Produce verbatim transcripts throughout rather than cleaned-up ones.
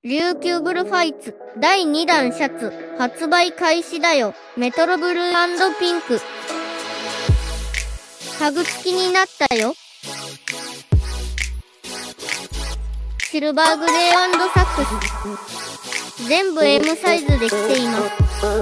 琉球ブルファイツだいにだんシャツ発売開始だよ。メトロブルー&ピンク。タグ付きになったよ。シルバーグレー&サックス。全部 エム サイズで着ています。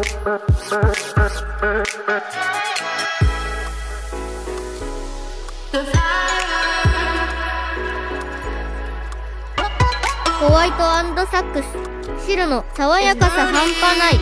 ホワイト&サックス。白の爽やかさ半端ない。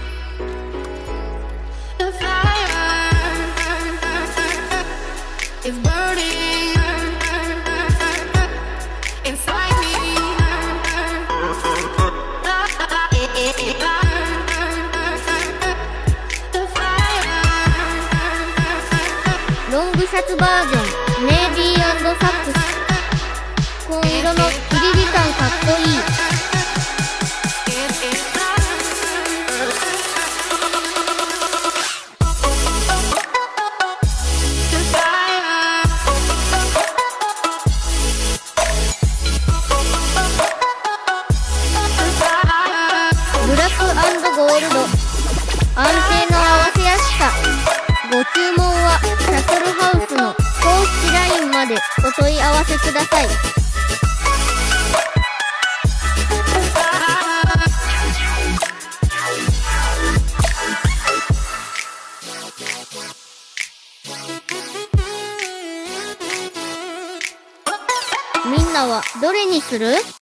ロングシャツバージョンネイビー&サックス。紺色のキリリ感かっこいい。ブラック&ゴールド。安定の合わせやすさ。ご注文はシャトルハウスの公式 ライン までお問い合わせください。みんなはどれにする？